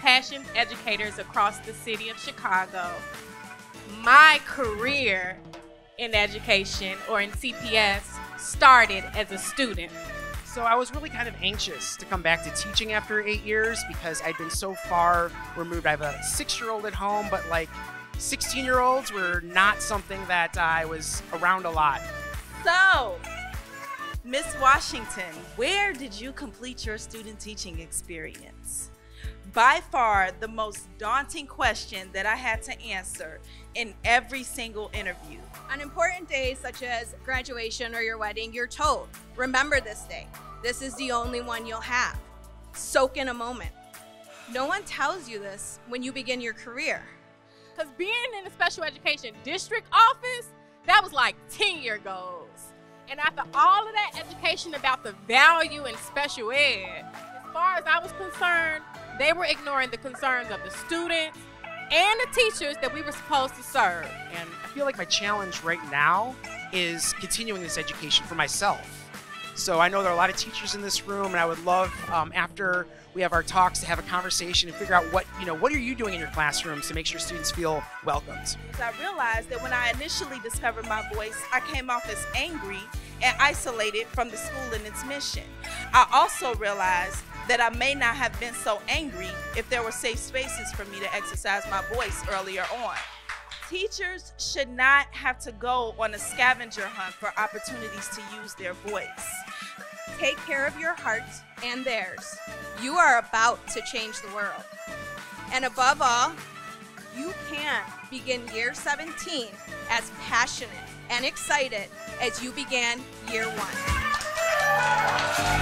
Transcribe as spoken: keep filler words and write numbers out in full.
passionate educators across the city of Chicago. My career in education, or in C P S, started as a student. So I was really kind of anxious to come back to teaching after eight years because I'd been so far removed. I have a six-year-old at home, but like sixteen-year-olds were not something that I was around a lot. So, Miss Washington, where did you complete your student teaching experience? By far the most daunting question that I had to answer in every single interview. On important days such as graduation or your wedding, you're told, remember this day. This is the only one you'll have. Soak in a moment. No one tells you this when you begin your career. Because being in the special education district office, that was like ten-year goals. And after all of that education about the value in special ed, as far as I was concerned, they were ignoring the concerns of the students and the teachers that we were supposed to serve. And I feel like my challenge right now is continuing this education for myself. So I know there are a lot of teachers in this room, and I would love, um, after we have our talks, to have a conversation and figure out what, you know, what are you doing in your classrooms to make sure students feel welcomed. I realized that when I initially discovered my voice, I came off as angry and isolated from the school and its mission. I also realized that I may not have been so angry if there were safe spaces for me to exercise my voice earlier on. Teachers should not have to go on a scavenger hunt for opportunities to use their voice. Take care of your heart and theirs. You are about to change the world. And above all, you can begin year seventeen as passionate and excited as you began year one.